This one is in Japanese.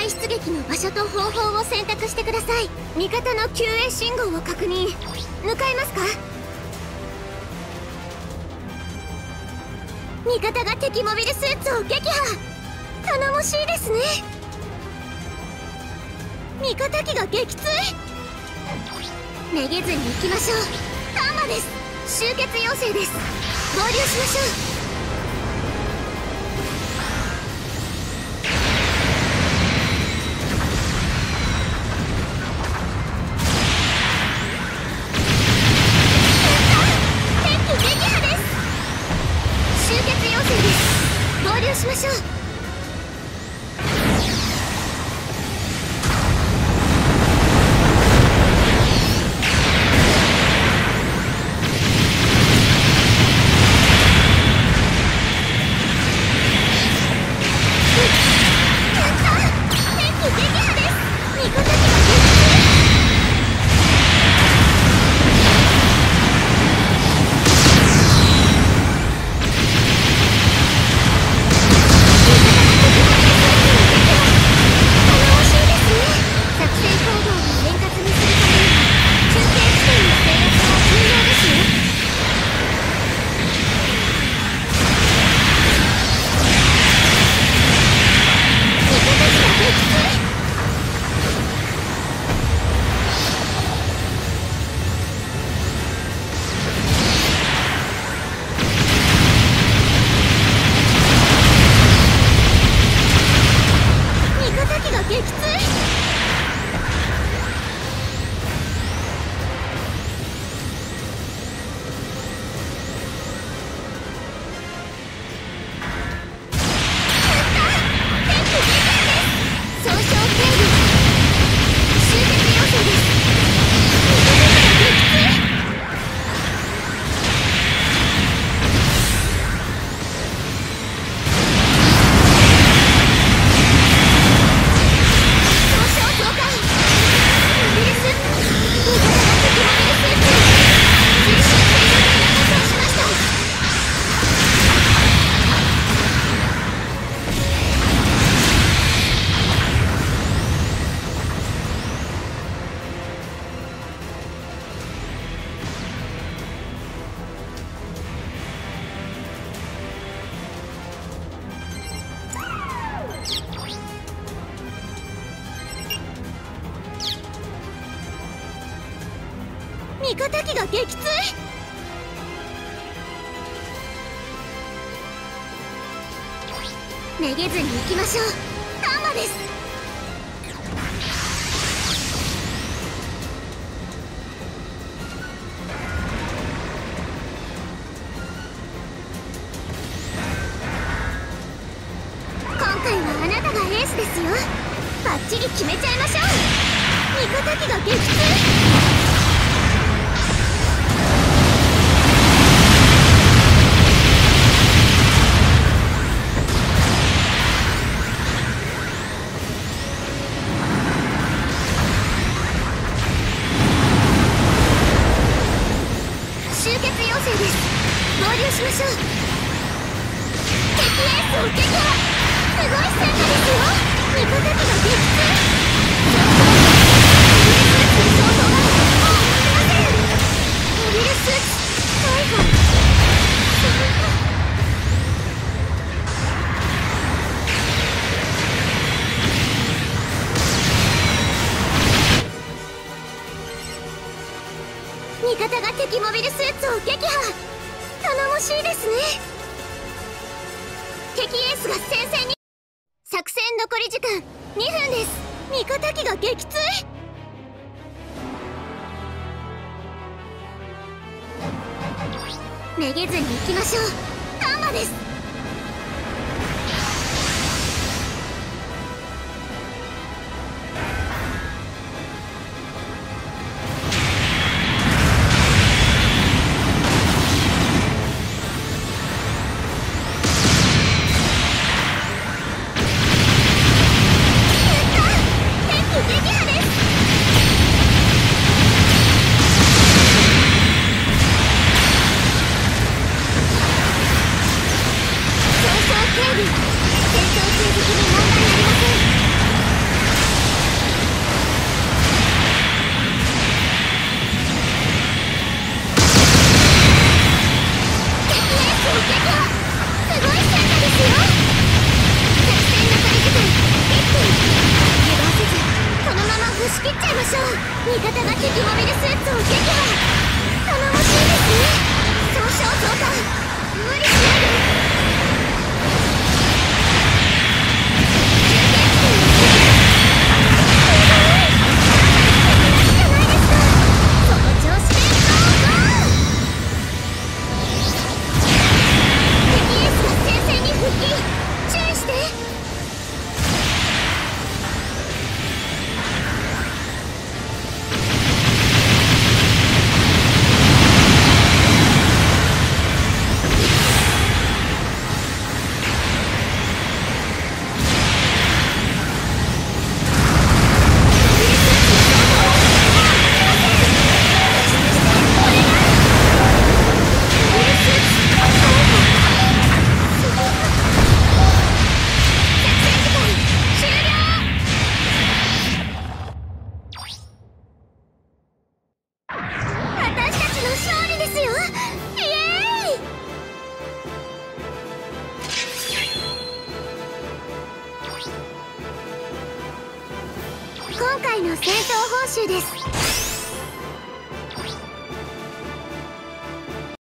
戦出撃の場所と方法を選択してください。味方の救援信号を確認。向かいますか？味方が敵モビルスーツを撃破。頼もしいですね。味方機が撃墜。めげずに行きましょう。タンマです。集結要請です。合流しましょう。合流しましょう。味方機が撃墜。めげずに行きましょう。タンマです。今回はあなたがエースですよ。バッチリ決めちゃいましょう。味方機が撃墜。合流しましょう。敵エースを撃破。すごい戦果ですよ。味方機が撃墜。モビルスーツ大破。味方が敵モビルスーツを撃破。頼もしいですね。敵エースが戦線に。作戦残り時間2分です。味方機が撃墜。めげずに行きましょう。タンマです。 切っちゃいましょう。味方が敵モビルスーツを撃破。頼もしいですね。損傷増加。無理しないで。今回の戦闘報酬です。